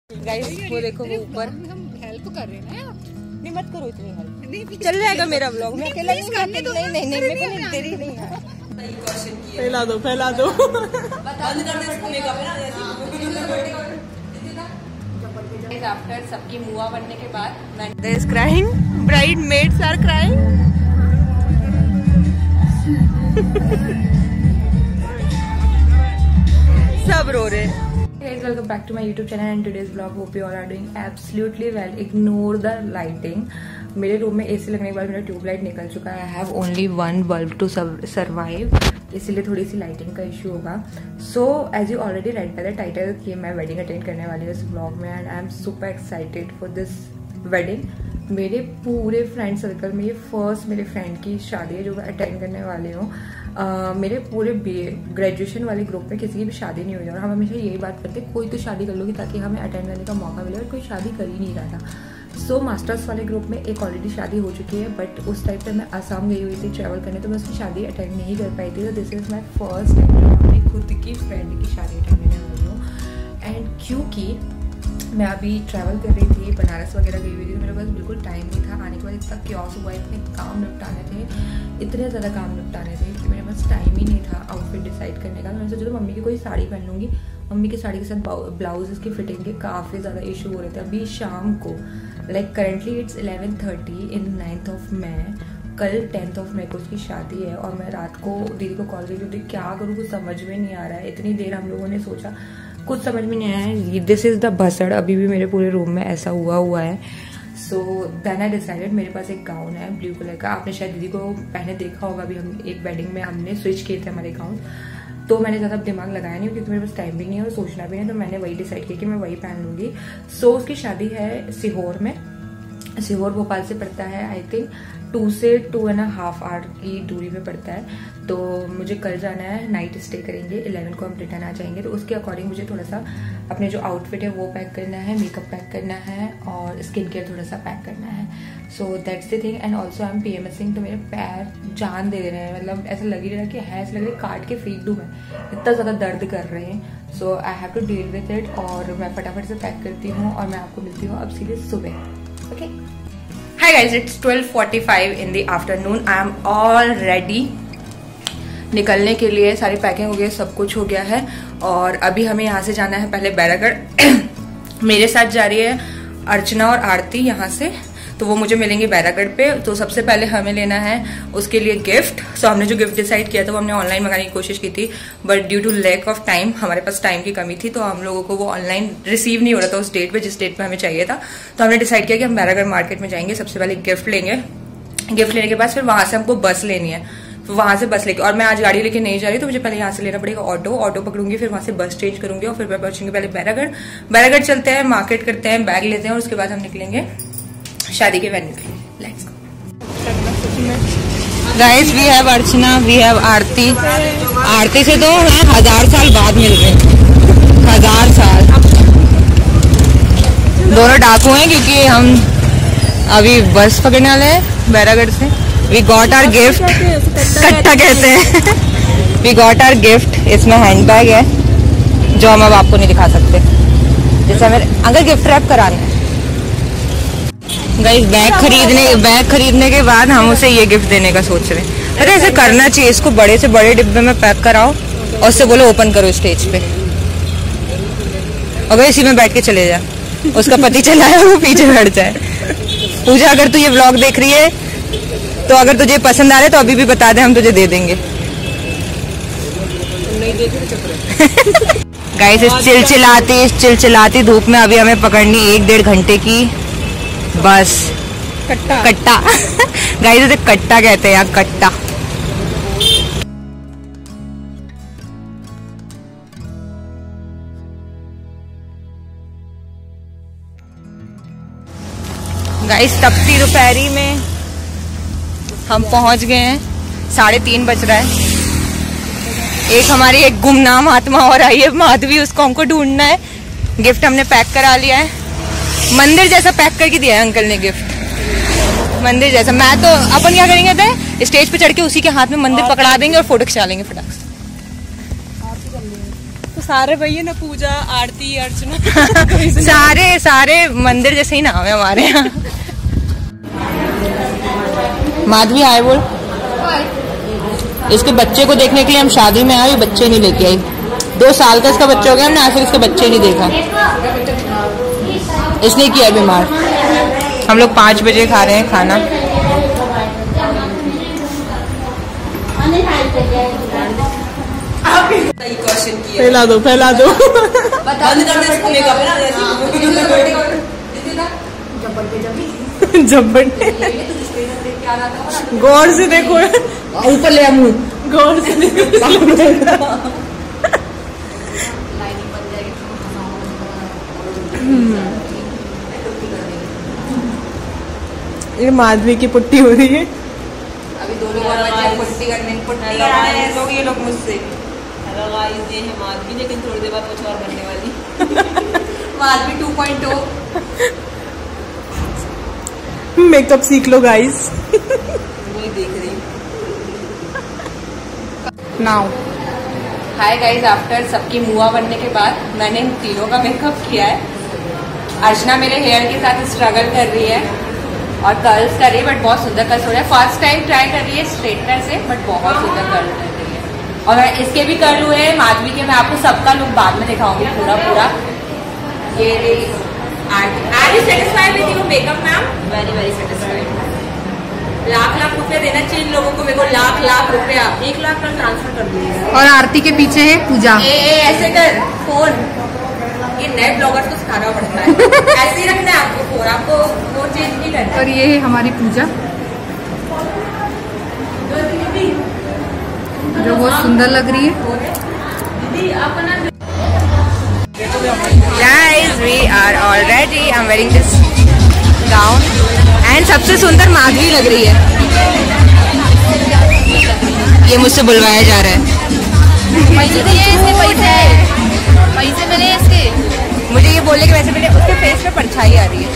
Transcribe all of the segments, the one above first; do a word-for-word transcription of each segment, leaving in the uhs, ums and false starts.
Guys वो देखो वो ऊपर हम हेल्प कर रहे हैं ना। नहीं मत करो इतनी हेल्प, चल जाएगा मेरा व्लॉग। मैं अकेला नहीं करने दो। नहीं नहीं नहीं मेरे को नहीं तेरी नहीं है। फैला दो फैला दो बंद कर दे इसको मेकअप ना ऐसे। आफ्टर सबकी मुआ बनने के बाद there is crying, bride maids are crying. सब रो रहे हैं। Guys, welcome back to my YouTube channel and today's vlog. Hope you all are doing absolutely well. Ignore the lighting. मेरे रूम में एसी लगने के बाद मेरा ट्यूबलाइट निकल चुका है। I have only one bulb to survive. इसीलिए थोड़ी सी लाइटिंग का इशू होगा। So as you already read by the title कि मैं वेडिंग अटेंड करने वाली हूँ इस व्लॉग में, and I am super excited for this wedding. मेरे पूरे फ्रेंड सर्कल में ये फर्स्ट मेरे फ्रेंड की शादी है जो मैं अटेंड करने वाली हूँ। Uh, मेरे पूरे ग्रेजुएशन वाले ग्रुप में किसी की भी शादी नहीं हुई है और हम हमेशा यही बात करते हैं कोई तो शादी कर लोगी ताकि हमें अटेंड करने का मौका मिले, और कोई शादी कर ही नहीं रहा था। सो so, मास्टर्स वाले ग्रुप में एक ऑलरेडी शादी हो चुकी है, बट उस टाइम पे मैं असम गई हुई थी ट्रैवल करने, तो मैं उसकी शादी अटेंड नहीं कर पाई थी। तो this is my first time मैं अपनी खुद की फ्रेंड की शादी अटेंड करने वाली हूँ। एंड क्योंकि मैं अभी ट्रैवल कर रही थी, बनारस वगैरह गई हुई थी, तो मेरे पास बिल्कुल टाइम नहीं था। आने के बाद इतना क्योस हुआ, इतने काम निपटाने थे, इतने ज़्यादा काम निपटाने थे कि मेरे पास टाइम ही नहीं था आउटफिट डिसाइड करने का। तो मैंने सोचा तो मम्मी की कोई साड़ी पहन लूँगी। मम्मी की साड़ी के साथ ब्लाउज की फिटिंग के काफ़ी ज़्यादा इशू हो रहे थे। अभी शाम को like currently it's eleven thirty in ninth of May, कल टेंथ ऑफ मई को उसकी शादी है। और मैं रात को दीदी को कॉल की थी, क्या करूँ कुछ समझ में नहीं आ रहा है। इतनी देर हम लोगों ने सोचा, कुछ समझ में नहीं आया। दिस इज़ द भसड़, अभी भी मेरे पूरे रूम में ऐसा हुआ हुआ है। सो देन आई डिसाइडेड, मेरे पास एक गाउन है ब्लू कलर का, आपने शायद दीदी को पहले देखा होगा। अभी हम एक वेडिंग में हमने स्विच किए थे हमारे गाउन, तो मैंने ज़्यादा दिमाग लगाया नहीं क्योंकि मेरे पास टाइम भी नहीं है और सोचना भी नहीं, तो मैंने वही डिसाइड किया कि मैं वही पहन लूँगी। सो उसकी शादी है सीहोर में, सीहोर भोपाल से पड़ता है आई थिंक टू से टू एंड हाफ आवर की दूरी पे पड़ता है। तो मुझे कल जाना है, नाइट स्टे करेंगे, इलेवन को हम रिटर्न आ जाएंगे। तो उसके अकॉर्डिंग मुझे थोड़ा सा अपने जो आउटफिट है वो पैक करना है, मेकअप पैक करना है और स्किन केयर थोड़ा सा पैक करना है। So that's the thing. And also I am PMSing, तो मेरे पैर जान दे रहे हैं, मतलब ऐसा लग ही रहा है कि है ऐसा लग रहा है काट के फेंक दूँ मैं, इतना ज़्यादा दर्द कर रहे हैं। So I have to deal with it और मैं फटाफट से पैक करती हूँ और मैं आपको मिलती हूँ अब सीधे सुबह। Okay hi guys, it's twelve forty five in the afternoon. I am all ready निकलने के लिए, सारी पैकिंग हो गई, सब कुछ हो गया है। और अभी हमें यहाँ से जाना है पहले बैरागढ़। मेरे साथ जा रही है अर्चना और आरती यहाँ से, तो वो मुझे मिलेंगे बैरागढ़ पे। तो सबसे पहले हमें लेना है उसके लिए गिफ्ट। सो हमने जो गिफ्ट डिसाइड किया था वो हमने ऑनलाइन मंगाने की कोशिश की थी, but due to lack of time, हमारे पास टाइम की कमी थी, तो हम लोगों को वो ऑनलाइन रिसीव नहीं हो रहा था उस डेट पे जिस डेट पे हमें चाहिए था। तो हमने डिसाइड किया कि हम बैरागढ़ मार्केट में जाएंगे, सबसे पहले गिफ्ट लेंगे। गिफ्ट लेने के बाद फिर वहां से हमको बस लेनी है, तो वहां से बस लेके, और मैं आज गाड़ी लेके नहीं जा रही, तो मुझे पहले यहाँ से लेना पड़ेगा ऑटो। ऑटो पकड़ूंगी, फिर वहां से बस चेंज करूंगी और फिर मैं पहुंचूंगी पहले बैरागढ़। बैरागढ़ चलते हैं, मार्केट करते हैं, बैग लेते हैं और उसके बाद हम निकलेंगे शादी के वेन्यू के लिए। Let's go guys, we have Archana, we have Aarti. Aarti से तो है हजार साल बाद मिल रहे हैं, हजार साल। दोनों डाकू हैं क्योंकि हम अभी बस पकड़ने वाले हैं बैरागढ़ से। वी गॉट आवर गिफ्ट, कट्टा कहते हैं। वी गॉट आवर गिफ्ट, इसमें हैंड बैग है जो हम अब आपको नहीं दिखा सकते, जैसे हमें अगर गिफ्ट रैप कराना है। गाइस बैग खरीदने बैग खरीदने के बाद हम उसे ये गिफ्ट देने का सोच रहे हैं। अरे ऐसे करना चाहिए, इसको बड़े से बड़े डिब्बे में पैक कराओ और उससे बोलो ओपन करो स्टेज पे, और इसी में बैठ के चले जा। उसका पति चला है, वो पीछे बैठ जाए। पूजा, अगर तू ये व्लॉग देख रही है तो अगर तुझे पसंद आ रहा है तो अभी भी बता दे, हम तुझे दे देंगे। गाइस इस चिलचिलाती इस चिलचिलाती धूप में अभी हमें पकड़नी एक डेढ़ घंटे की बस। कट्टा कट्टा गाइस इसे कट्टा कहते हैं यार, कट्टा। गाइस तपती दोपहरी में हम पहुंच गए हैं, साढ़े तीन बज रहा है। एक हमारी एक गुमनाम आत्मा और आई है माधवी, उसको हमको ढूंढना है। गिफ्ट हमने पैक करा लिया है, मंदिर जैसा पैक करके दिया है अंकल ने गिफ्ट, मंदिर जैसा। मैं तो अपन क्या करेंगे थे, स्टेज पे चढ़ के उसी के हाथ में मंदिर पकड़ा देंगे और फोटो खिंचा लेंगे फटाक से। तो सारे भैया ना पूजा आरती अर्चना सारे सारे मंदिर जैसे ही नाम है हमारे यहाँ। माधवी आए बोल। इसके बच्चे को देखने के लिए हम शादी में आए, बच्चे नहीं लेके आई। दो साल का इसका बच्चा हो गया, हमने आज तक इसके बच्चे नहीं देखा, इसलिए किया बीमार। हम लोग पाँच बजे खा रहे हैं खाना। फैला दो फैला दो। जब्बर गौर से देखो, ऊपर ले मुंह, गौर से देखो। ये माधवी की पुट्टी हो रही है अभी। दोनों पुट्टी करने पुट्टी लोग ये लोग मुझसे। हेलो गाइस, ये है माधवी, लेकिन थोड़ी देर बाद कुछ और बनने वाली। Madhavi two point O. Makeup सीख लो गाइस। वही देख रही नाउ। हाय गाइस, आफ्टर सबकी मुआ बनने के बाद मैंने इन तीनों का मेकअप किया है। अर्चना मेरे हेयर के साथ स्ट्रगल कर रही है और कर्ल्स कर रही है, बट बहुत सुंदर कर्ल्स हो रहा है। फर्स्ट टाइम ट्राई कर रही है स्ट्रेटनर से, बट बहुत सुंदर कर्ल कर रही है। और इसके भी कर्ल हुए हैं माधवी के। मैं आपको सबका लुक बाद में दिखाऊंगी पूरा पूरा। ये are you satisfied with your makeup ma'am? Very very satisfied. Lakh lakh रुपए देना चाहिए इन लोगों को, मेरे को लाख लाख रुपया, एक लाख का ट्रांसफर कर दूंगी। और आरती के पीछे है पूजा। ए, ए, ऐसे कर फोन, ये नए ब्लॉगर्स को सिखाना पड़ता है। ऐसे ही रखना है आपको फोन, आपको वो चेंज नहीं करना। और ये है हमारी पूजा, जो बहुत सुंदर लग रही है। Guys, we are all ready. I'm wearing this gown and सबसे सुंदर माधवी लग रही है। ये मुझसे बुलवाया जा रहा है। पैसे दिए इसके, पैसे पैसे मिले इसके। मुझे ये बोलने के वैसे मेरे उसके फेस पे परछाई आ रही है।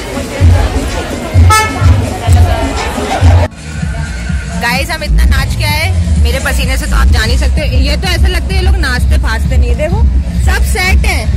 गाइस, हम इतना नाच के आए, मेरे पसीने से तो आप जान ही सकते हो। ये तो ऐसा लगता है ये लोग नाचते फाचते नहीं। देखो सब सेट है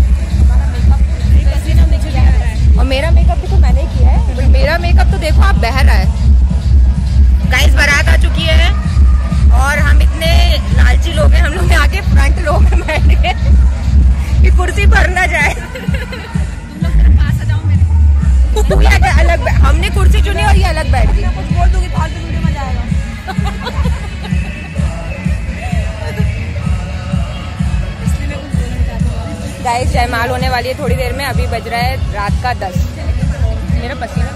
और मेरा मेकअप भी तो मैंने किया है, बट मेरा मेकअप तो देखो आप बह रहा है। गाइस, बारात आ चुकी है और हम इतने लालची लोग हैं, हम लोग यहाँ के फ्रंट रो में बैठ गए कि कुर्सी भर ना जाए। तुम लोग मेरे पास आ जाओ मेरे। तू ये अलग, हमने कुर्सी चुनी और ये अलग बैठ गई। कुछ बोल दूंगी फालतू वीडियो में जाएगा। गाइस, जयमाल होने वाली है थोड़ी देर में। अभी बज रहा है रात का दस। मेरा पसीना।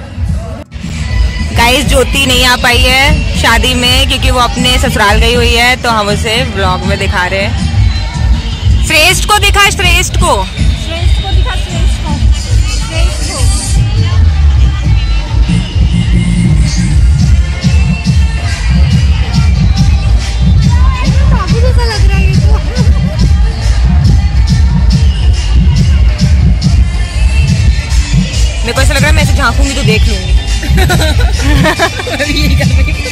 गाइस, ज्योति नहीं आ पाई है शादी में क्योंकि वो अपने ससुराल गई हुई है, तो हम उसे व्लॉग में दिखा रहे हैं। श्रेष्ठ को दिखा, श्रेष्ठ को श्रेष्ठ को दिखा, श्रेष्ठ को श्रेष्ठ को। काफी जैसा लग रहा है ये तो। मेरे को ऐसा लग रहा है मैं ऐसे झांकूंगी तो देख लूंगी। यही कर रही हूँ।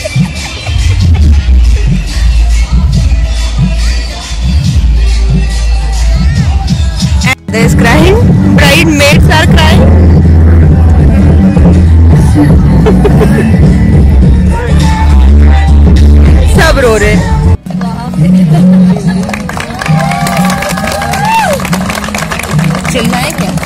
There is crying. Bridesmaids are crying. सब रो रहे। चिल्लाए क्या?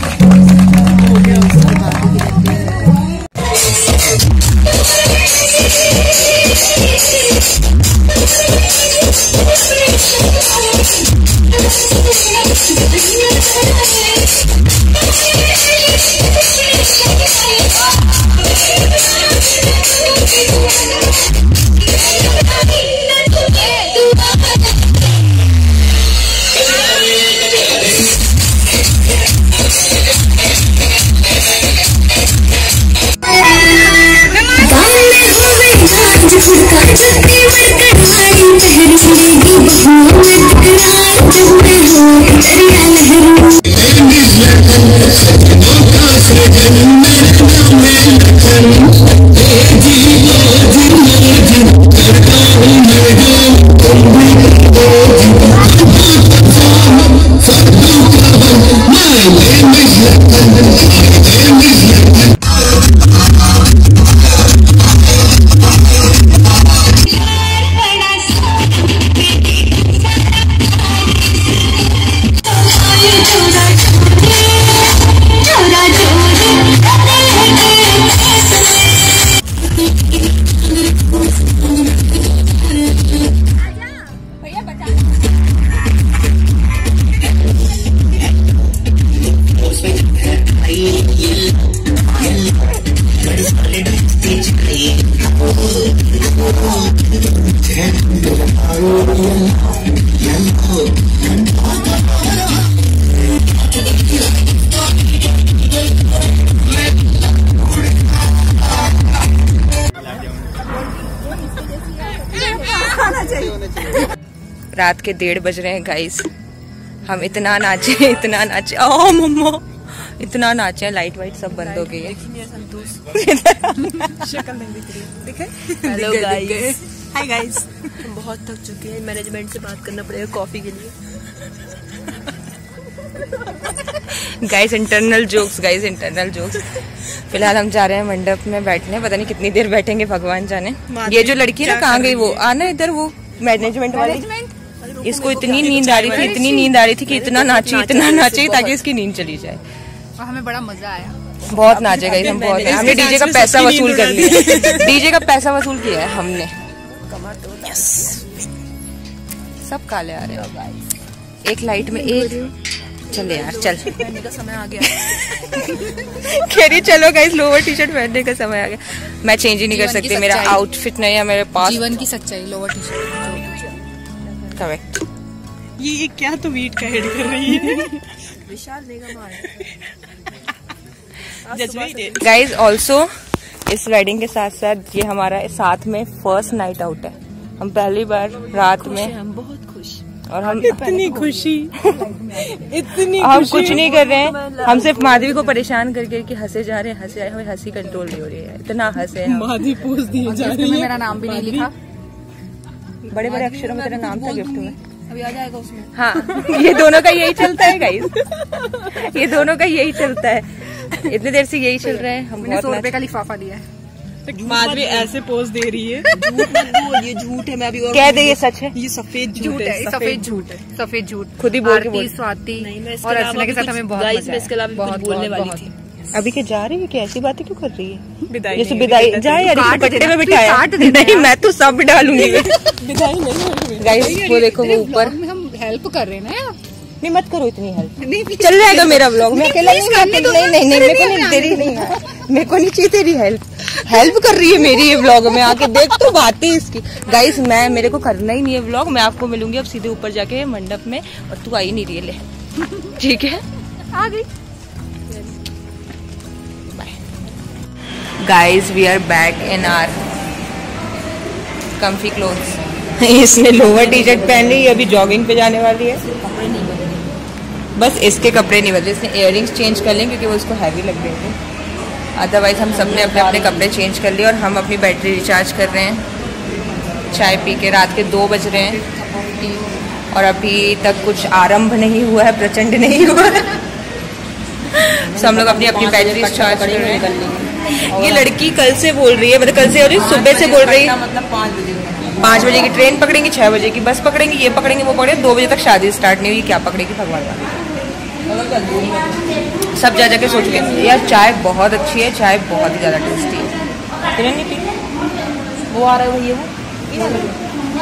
रात के डेढ़ बज रहे हैं गाइस। हम इतना नाचे इतना नाचे, ओ मम्मा इतना नाचे, लाइट वाइट सब बंद हो गई है। शक्ल नहीं दिख रही, दिखे? Hello guys, hi guys. हम बहुत थक चुके हैं, मैनेजमेंट से बात करना पड़ेगा कॉफी के लिए। Guys internal jokes, guys internal jokes. फिलहाल हम जा रहे हैं मंडप में बैठने, पता नहीं कितनी देर बैठेंगे भगवान जाने। ये जो लड़की ना कहाँ गई, वो आना इधर, वो मैनेजमेंट वाली। इसको इतनी नींद आ रही थी, इतनी नींद आ रही थी कि इतना नाची इतना नाची ताकि इसकी नींद चली जाए। और हमें बड़ा मजा आया, बहुत नाचे गई हम, बहुत। हमने डीजे का पैसा वसूल कर लिया, डीजे का पैसा वसूल किया है हमने। सब काले आ रहे हैं एक लाइट में। एक चले यार, चल पहनने का समय आ गया। कह रही चलो गाइस, लोअर टी शर्ट पहनने का समय आ गया। मैं चेंज ही नहीं कर सकती, मेरा आउटफिट नहीं है मेरे पास। जीवन की सच्चाई, लोअर टी शर्ट। करेक्ट। ये क्या तो वीट का हेड कर रही है। विशाल देगा गाइज ऑल्सो इस वेडिंग के साथ साथ ये हमारा साथ में फर्स्ट नाइट आउट है। हम पहली बार रात में, हम बहुत खुश, और हम इतनी खुशी इतनी हम कुछ नहीं कर रहे हैं। हम सिर्फ माधवी को परेशान करके कि हंसे जा रहे हैं, हंसे हमें हंसी कंट्रोल नहीं हो रही है, इतना हंसे हैं। माधवी पोज दिए जा रही है। मेरा नाम भी नहीं लिखा, बड़े बड़े अक्षरों में तेरा नाम था गिफ्ट में। अभी आ जाएगा उसमें। हाँ, ये दोनों का यही चलता है गाइस, ये दोनों का यही चलता है, इतनी देर से यही चल रहा है। हम सौ रुपए का लिफाफा दिया है। माधवी ऐसे पोज दे रही है। झूठ मत बोल, ये झूठ है। मैं अभी और कह दे ये सच है, ये सफेद झूठ है, सफेद झूठ है, सफेद झूठ। खुद ही बोल के बोल। स्वाति और अर्चना के साथ हमें बहुत मजा इसके अलावा कुछ बोलने वाली थी। अभी के जा रही है क्या, ऐसी बातें क्यों कर रही है? विदाई जैसे विदाई जाए यार, इसको कट्टे में बिठाया। नहीं, मैं तो सब डालूंगी। विदाई नहीं। गाइस वो देखो, वो ऊपर हम हेल्प कर रहे हैं ना। नहीं मत करो इतनी हेल्प, चल जाएगा मेरा व्लॉग। मैं अकेला नहीं, नहीं नहीं नहीं मेरे को नहीं तेरी नहीं, मेरे को नहीं चाहिए तेरी हेल्प। हेल्प कर रही है मेरी ये व्लॉग में आके, देख तो बातें इसकी। गाइस मैं, मेरे को करना ही नहीं है व्लॉग, मैं आपको मिलूंगी अब सीधे ऊपर जाके मंडप में, और तू आई नहीं रही है, ले ठीक है आ गई। Guys we are back in our comfy clothes. इसने लोअर टी शर्ट पहन ली, अभी जॉगिंग पे जाने वाली है। बस इसके कपड़े नहीं बदले, इसने इयररिंग्स चेंज कर लिए क्योंकि वो उसको हैवी लग रहे थे। अदरवाइज हम सबने अपने अपने कपड़े चेंज कर लिए और हम अपनी बैटरी रिचार्ज कर रहे हैं चाय पी के। रात के दो बज रहे हैं और अभी तक कुछ आरंभ नहीं हुआ है, प्रचंड नहीं हुआ है। तो हम लोग अपनी अपनी बैटरी चार्ज कर रहे हैं। ये लड़की कल से बोल रही है, मतलब कल से और सुबह से बोल रही है, मतलब पाँच बजे पाँच बजे की ट्रेन पकड़ेंगे, छह बजे की बस पकड़ेंगे, ये पकड़ेंगे वो पकड़ेंगे, दो बजे तक शादी स्टार्ट नहीं हुई, क्या पकड़ेगी भगवान का। सब जा जाके सोच के यार चाय बहुत अच्छी है, चाय बहुत ही ज़्यादा टेस्टी है। तुमने नहीं पी? वो आ रहा है, वो ये वो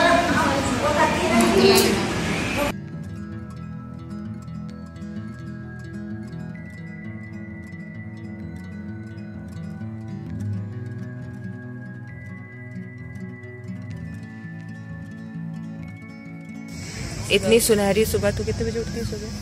इतनी सुनहरी सुबह। तो कितने बजे उठती है सुबह?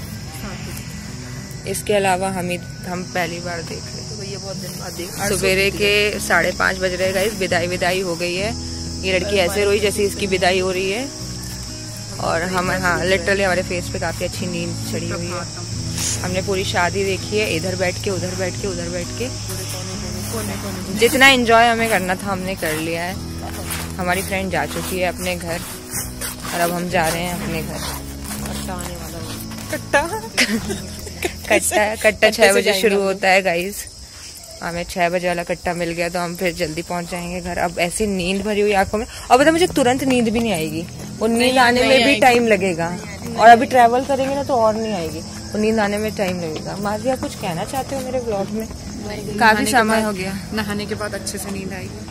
इसके अलावा हम हम पहली बार देख रहे हैं, तो ये बहुत दिन बाद देख। सवेरे के साढ़े पाँच बज रहे गाइस, विदाई विदाई हो गई है। ये लड़की ऐसे रोई जैसे इसकी विदाई हो रही है, और हम हाँ लिटरली हमारे फेस पे काफ़ी अच्छी नींद चढ़ी हुई है। हमने पूरी शादी देखी है, इधर बैठ के उधर बैठ के उधर बैठ के। जितना एंजॉय हमें करना था हमने कर लिया है। हमारी फ्रेंड जा चुकी है अपने घर और अब हम जा रहे हैं अपने घर। कट्टा आने वाला, कट्टा कट्टा कट्टा छह बजे शुरू होता है गाइस। हमें छह बजे वाला कट्टा मिल गया तो हम फिर जल्दी पहुंच जाएंगे घर। अब ऐसी नींद भरी हुई आंखों में, और पता मुझे तुरंत नींद भी नहीं आएगी, वो नींद आने में भी टाइम लगेगा। और अभी ट्रैवल करेंगे ना तो और नहीं आएगी, वो नींद आने में टाइम लगेगा। माधवी आप कुछ कहना चाहते हो मेरे ब्लॉग में? काफी समय हो गया, नहाने के बाद अच्छे से नींद आएगी,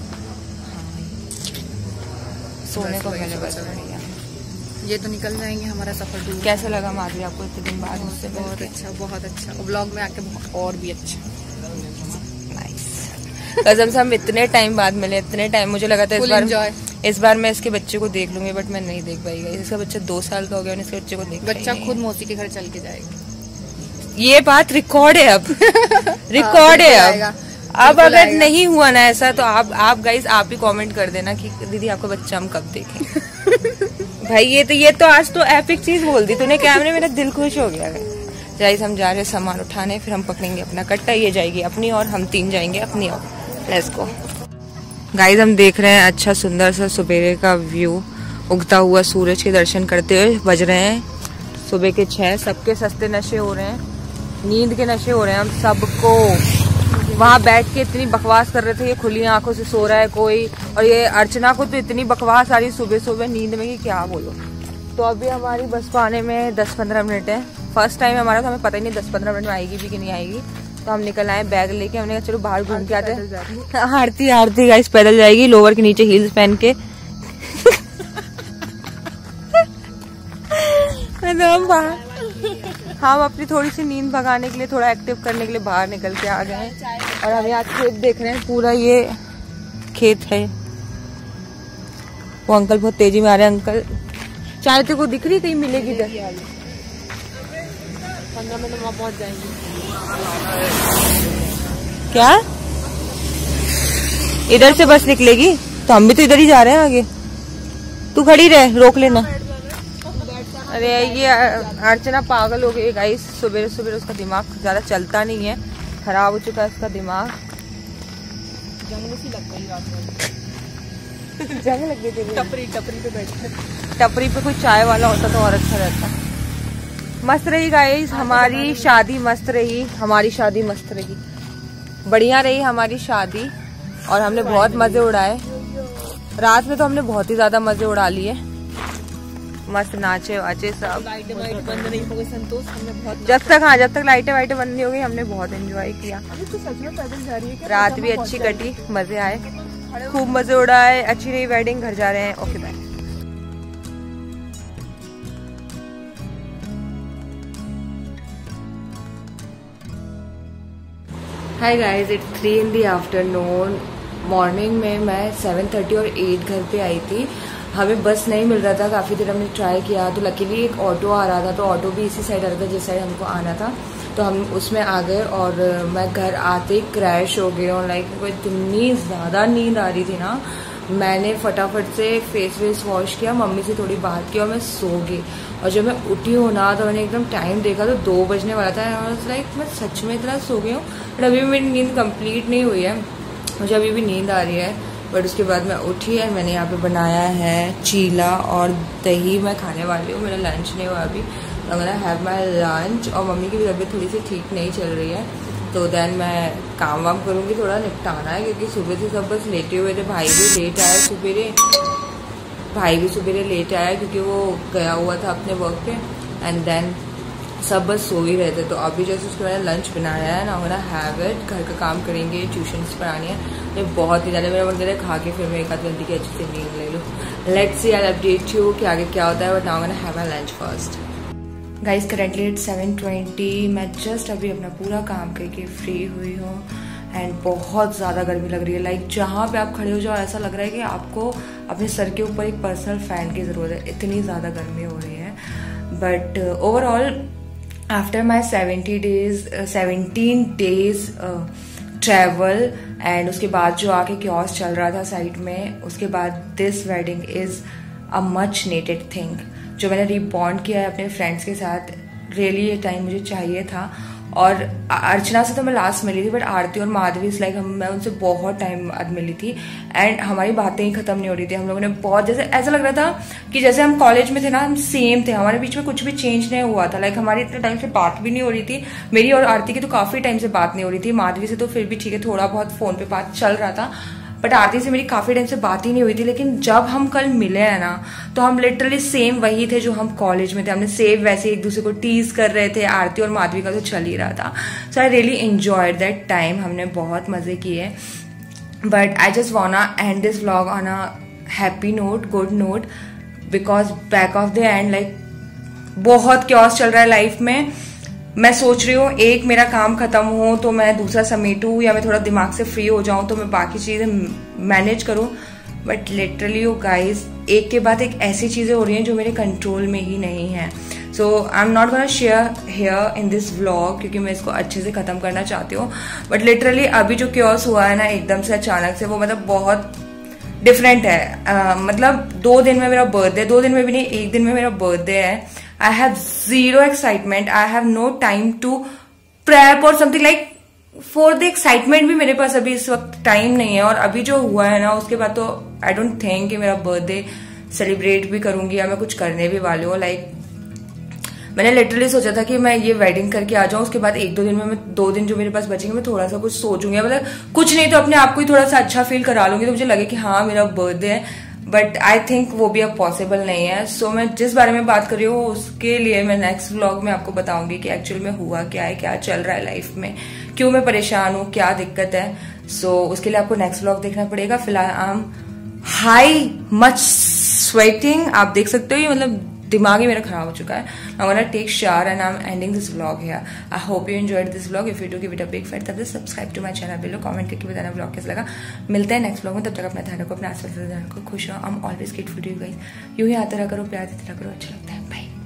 सोने को मिले बस बढ़िया। ये तो निकल जाएंगे हमारा सफर दूर। कैसा लगा माधवी आपको इतने दिन बाद मुझसे? बहुत अच्छा, बहुत अच्छा। ब्लॉग में आके और भी अच्छा। कसम से हम इतने टाइम बाद मिले, इतने टाइम। मुझे लगा था इस बार इस बार मैं इसके बच्चे को देख लूंगी, बट मैं नहीं देख पाई। इसका बच्चा दो साल का हो गया, इसके बच्चे को देख बच्चा खुद मौसी के घर चल के जाएगा। ये बात रिकॉर्ड है अब, रिकॉर्ड है अब। अब अगर नहीं हुआ ना ऐसा तो आप आप गाइस आप ही कमेंट कर देना कि दीदी आपका बच्चा हम कब देखें। भाई ये तो ये तो आज तो एपिक चीज बोल दी तूने कैमरे, मेरा दिल खुश हो गया। गाइस हम जा रहे हैं सामान उठाने, फिर हम पकड़ेंगे अपना कट्टा, ये जाएगी अपनी और हम तीन जाएंगे अपनी और। Let's go. गाइस हम देख रहे हैं अच्छा सुंदर सा सुबह का व्यू, उगता हुआ सूरज के दर्शन करते हुए। बज रहे हैं सुबह के छह, सबके सस्ते नशे हो रहे हैं, नींद के नशे हो रहे हैं हम सबको। वहाँ बैठ के इतनी बकवास कर रहे थे, ये खुली आंखों से सो रहा है कोई, और ये अर्चना को तो इतनी बकवास आ रही सुबह सुबह नींद में कि क्या बोलो। तो अभी हमारी बस को आने में दस पंद्रह मिनट है। फर्स्ट टाइम हमारा, तो हमें पता ही नहीं दस पंद्रह मिनट में आएगी भी कि नहीं आएगी। तो हम निकल आए बैग लेके, हमने कहा चलो बाहर घूम के आते हैं। आरती आरती गाइस पैदल जाएगी, लोअर के नीचे हील्स पहन के। हम बाहर हम अपनी थोड़ी सी नींद भगाने के लिए, थोड़ा एक्टिव करने के लिए बाहर निकल के आ गए हैं। और हम यहाँ खेत देख रहे हैं, पूरा ये खेत है। वो अंकल बहुत तेजी में आ रहे हैं। अंकल चाय तो को दिख रही कहीं मिलेगी इधर? पंद्रह मिनट वहाँ पहुँच जाएंगे। क्या इधर से बस निकलेगी? तो हम भी तो इधर ही जा रहे हैं आगे। तू खड़ी रह, रोक लेना। अरे ये अर्चना पागल हो गई गाइस, सुबह सुबह उसका दिमाग ज्यादा चलता नहीं है, खराब हो चुका है उसका दिमाग। जंग सी लग गई रात में। जंग लग गई थी। टपरी टपरी पे बैठे, टपरी पे कोई चाय वाला होता तो और अच्छा रहता। मस्त रही गाइस हमारी शादी, मस्त रही हमारी शादी, मस्त रही, बढ़िया रही हमारी शादी। और हमने बहुत मजे उड़ाए रात में, तो हमने बहुत ही ज्यादा मजे उड़ा लिए। मस्त नाचे वाचे सब, लाइटें वाइटें बंद नहीं हो गई संतोष, हमने बहुत जब तक हाँ जब तक लाइटें वाइटें बंद नहीं हो गई हमने बहुत एंजॉय किया। अभी तो सच में पैदल जा रही है। रात भी अच्छी कटी, मजे आए, खूब मजे उड़ाए, अच्छी रही वेडिंग। घर जा रहे हैं, okay bye. Hi guys, it's three in the afternoon. Morning में मैं सेवन थर्टी और एट घर पे आई थी। हमें बस नहीं मिल रहा था, काफ़ी देर हमने ट्राई किया, तो लकीली एक ऑटो आ रहा था, तो ऑटो भी इसी साइड आ रहा था जिस साइड हमको आना था, तो हम उसमें आ गए। और मैं घर आते ही क्रैश हो गई और लाइक मुझे इतनी ज़्यादा नींद आ रही थी ना, मैंने फटाफट से फेस वेस वॉश किया, मम्मी से थोड़ी बात की और मैं सो गई। और जब मैं उठी हूँ ना, तो मैंने एकदम टाइम देखा तो दो बजने वाला था और लाइक मैं सच में इतना सो गई हूँ। बट अभी भी मेरी नींद कंप्लीट नहीं हुई है, मुझे अभी भी नींद आ रही है। बट उसके बाद मैं उठी है, मैंने यहाँ पे बनाया है चीला और दही मैं खाने वाली हूँ। मेरा लंच नहीं हुआ अभी, तो मैं हैव माई लंच। और मम्मी की भी तबीयत थोड़ी सी ठीक नहीं चल रही है, तो देन मैं काम वाम करूँगी, थोड़ा निपटाना है, क्योंकि सुबह से सब बस लेटे हुए थे। भाई भी लेट आया सुबेरे, भाई भी सुबेरे लेट आया क्योंकि वो गया हुआ था अपने वर्क पे। एंड देन सब बस सो ही रहे थे। तो अभी जैसे उसके मैंने लंच बनाया है ना, मेरा हैव इट, घर का काम करेंगे, ट्यूशन्स पढ़ानी है, ये बहुत ही ज़्यादा मेरा मन कर रहा है खा के फिर मैं एक आध घंटे की अच्छी से नींद ले लूँ। Let's see, I update you कि आगे क्या होता है। बट नाउ मैंने have my lunch first. Guys currently it's seven twenty, मैं जस्ट अभी अपना पूरा काम करके फ्री हुई हूँ। एंड बहुत ज़्यादा गर्मी लग रही है, लाइक जहाँ पे आप खड़े हो जाओ ऐसा लग रहा है कि आपको अपने सर के ऊपर एक पर्सनल फैन की ज़रूरत है, इतनी ज़्यादा गर्मी हो रही है। But overall after my seventy days seventeen days travel and उसके बाद जो आके क्योस चल रहा था साइड में, उसके बाद this wedding is a much needed thing. जो मैंने रीबॉन्ड किया है अपने फ्रेंड्स के साथ, रियली ये टाइम मुझे चाहिए था। और अर्चना से तो मैं लास्ट मिली थी, बट आरती और माधवी इस लाइक हम मैं उनसे बहुत टाइम बाद मिली थी एंड हमारी बातें ही खत्म नहीं हो रही थी। हम लोगों ने बहुत, जैसे ऐसा लग रहा था कि जैसे हम कॉलेज में थे ना, हम सेम थे, हमारे बीच में कुछ भी चेंज नहीं हुआ था। लाइक हमारी इतने टाइम से बात भी नहीं हो रही थी, मेरी और आरती की तो काफी टाइम से बात नहीं हो रही थी। माधवी से तो फिर भी ठीक है, थोड़ा बहुत फोन पे बात चल रहा था, बट आरती से मेरी काफी टाइम से बात ही नहीं हुई थी। लेकिन जब हम कल मिले हैं ना, तो हम लिटरली सेम वही थे जो हम कॉलेज में थे। हमने सेम वैसे एक दूसरे को टीज कर रहे थे। आरती और माधवी का तो चल ही रहा था। So I really enjoyed that time, हमने बहुत मजे किए। But I just wanna end this vlog on a happy note, good note, because back of the end like बहुत क्योस चल रहा है लाइफ में। मैं सोच रही हूँ एक मेरा काम खत्म हो तो मैं दूसरा समेटूँ, या मैं थोड़ा दिमाग से फ्री हो जाऊँ तो मैं बाकी चीजें मैनेज करूँ। बट लिटरली यू गाइज, एक के बाद एक ऐसी चीजें हो रही हैं जो मेरे कंट्रोल में ही नहीं है। So I am not gonna share here in this vlog, क्योंकि मैं इसको अच्छे से खत्म करना चाहती हूँ। बट लिटरली अभी जो क्योस हुआ है ना एकदम से अचानक से, वो मतलब बहुत डिफरेंट है। uh, मतलब दो दिन में मेरा बर्थडे, दो दिन में भी नहीं, एक दिन में मेरा बर्थडे है। I have zero excitement, I have no time to prep और something like for the excitement भी मेरे पास अभी इस वक्त टाइम नहीं है। और अभी जो हुआ है ना उसके बाद तो आई डोंट थिंक कि मेरा बर्थडे सेलिब्रेट भी करूंगी या मैं कुछ करने भी वाली हूँ। लाइक मैंने लिटरली सोचा था कि मैं ये वेडिंग करके आ जाऊं, उसके बाद एक दो दिन में मैं दो दिन जो मेरे पास बचेंगे मैं थोड़ा सा कुछ सोचूंगी, मतलब कुछ नहीं तो अपने आप को ही थोड़ा सा अच्छा फील करा लूंगी तो मुझे लगे कि हाँ मेरा बर्थडे है। बट आई थिंक वो भी अब पॉसिबल नहीं है। सो so, मैं जिस बारे में बात कर रही हूँ उसके लिए मैं नेक्स्ट व्लॉग में आपको बताऊंगी कि एक्चुअल में हुआ क्या है, क्या चल रहा है लाइफ में, क्यों मैं परेशान हूँ, क्या दिक्कत है। सो so, उसके लिए आपको नेक्स्ट व्लॉग देखना पड़ेगा। फिलहाल I am high much sweating, आप देख सकते हो, ये मतलब दिमाग ही मेरा खराब हो चुका है। I want to take shower and I am ending this vlog here. I hope you enjoyed this vlog. If you do give it a big fat thumb subscribe to my channel below, comment करके बताना vlog कैसा लगा। मिलते हैं next vlog में, तब तक अपना ध्यान रखो, अपने आसपास ध्यान रखो, खुश रहो। I am always grateful to you guys. यूं ही आते रहा करो, प्यार देते रहा करो, अच्छा लगता है। बाय।